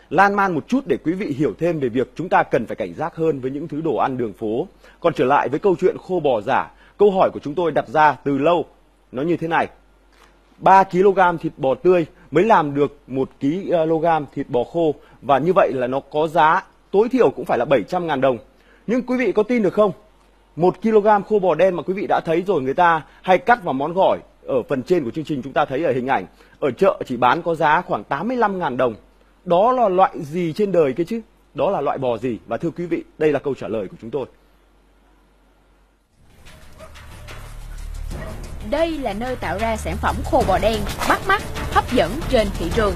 lan man một chút để quý vị hiểu thêm về việc chúng ta cần phải cảnh giác hơn với những thứ đồ ăn đường phố. Còn trở lại với câu chuyện khô bò giả, câu hỏi của chúng tôi đặt ra từ lâu, nó như thế này. 3 kg thịt bò tươi mới làm được 1 kg thịt bò khô, và như vậy là nó có giá tối thiểu cũng phải là 700.000 đồng. Nhưng quý vị có tin được không? 1 kg khô bò đen mà quý vị đã thấy rồi, người ta hay cắt vào món gỏi. Ở phần trên của chương trình chúng ta thấy ở hình ảnh, ở chợ chỉ bán có giá khoảng 85.000 đồng. Đó là loại gì trên đời kia chứ? Đó là loại bò gì? Và thưa quý vị, đây là câu trả lời của chúng tôi. Đây là nơi tạo ra sản phẩm khô bò đen bắt mắt, hấp dẫn trên thị trường.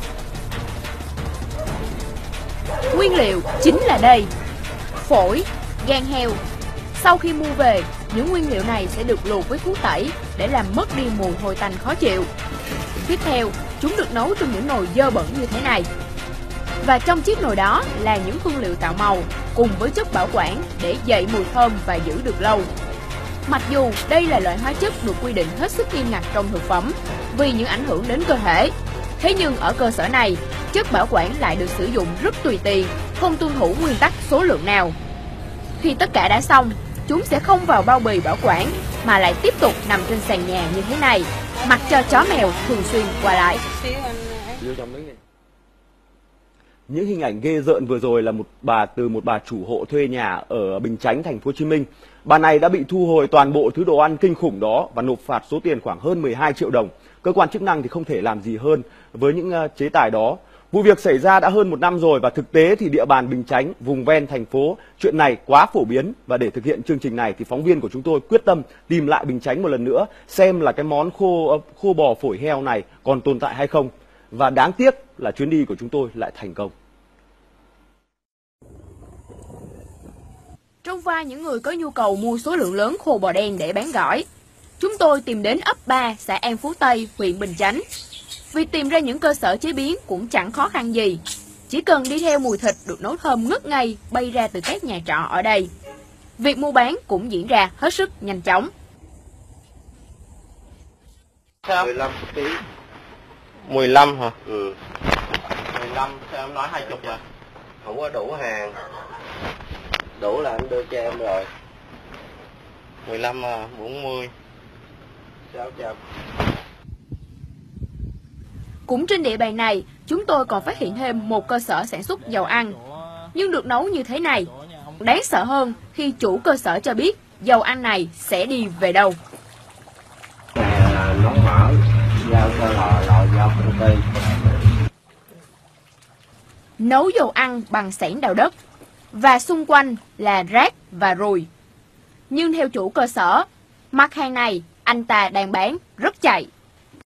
Nguyên liệu chính là đây: phổi, gan heo. Sau khi mua về, những nguyên liệu này sẽ được luộc với thuốc tẩy để làm mất đi mùi hôi tanh khó chịu. Tiếp theo, chúng được nấu trong những nồi dơ bẩn như thế này. Và trong chiếc nồi đó là những hương liệu tạo màu cùng với chất bảo quản để dậy mùi thơm và giữ được lâu. Mặc dù đây là loại hóa chất được quy định hết sức nghiêm ngặt trong thực phẩm vì những ảnh hưởng đến cơ thể, thế nhưng ở cơ sở này, chất bảo quản lại được sử dụng rất tùy tiện, không tuân thủ nguyên tắc số lượng nào. Khi tất cả đã xong, chúng sẽ không vào bao bì bảo quản mà lại tiếp tục nằm trên sàn nhà như thế này, mặc cho chó mèo thường xuyên qua lại. Những hình ảnh ghê rợn vừa rồi là một bà chủ hộ thuê nhà ở Bình Chánh, thành phố Hồ Chí Minh. Bà này đã bị thu hồi toàn bộ thứ đồ ăn kinh khủng đó và nộp phạt số tiền khoảng hơn 12 triệu đồng. Cơ quan chức năng thì không thể làm gì hơn với những chế tài đó. Vụ việc xảy ra đã hơn 1 năm rồi và thực tế thì địa bàn Bình Chánh, vùng ven thành phố, chuyện này quá phổ biến. Và để thực hiện chương trình này thì phóng viên của chúng tôi quyết tâm tìm lại Bình Chánh một lần nữa, xem là cái món khô bò phổi heo này còn tồn tại hay không. Và đáng tiếc là chuyến đi của chúng tôi lại thành công. Trong vai những người có nhu cầu mua số lượng lớn khô bò đen để bán gỏi, chúng tôi tìm đến ấp 3, xã An Phú Tây, huyện Bình Chánh. Việc tìm ra những cơ sở chế biến cũng chẳng khó khăn gì. Chỉ cần đi theo mùi thịt được nấu thơm ngất ngây bay ra từ các nhà trọ ở đây. Việc mua bán cũng diễn ra hết sức nhanh chóng. 15 kg. 15 hả? Ừ. 15, sao em nói 20 mà? Không có đủ hàng. Đủ là anh đưa cho em rồi. 15 là 40. 600. Cũng trên địa bàn này, chúng tôi còn phát hiện thêm một cơ sở sản xuất dầu ăn. Nhưng được nấu như thế này, đáng sợ hơn khi chủ cơ sở cho biết dầu ăn này sẽ đi về đâu. Nấu mỡ, giao cho lò giao công ty. Nấu dầu ăn bằng sẻn đào đất, và xung quanh là rác và ruồi. Nhưng theo chủ cơ sở, mặt hàng này anh ta đang bán rất chạy.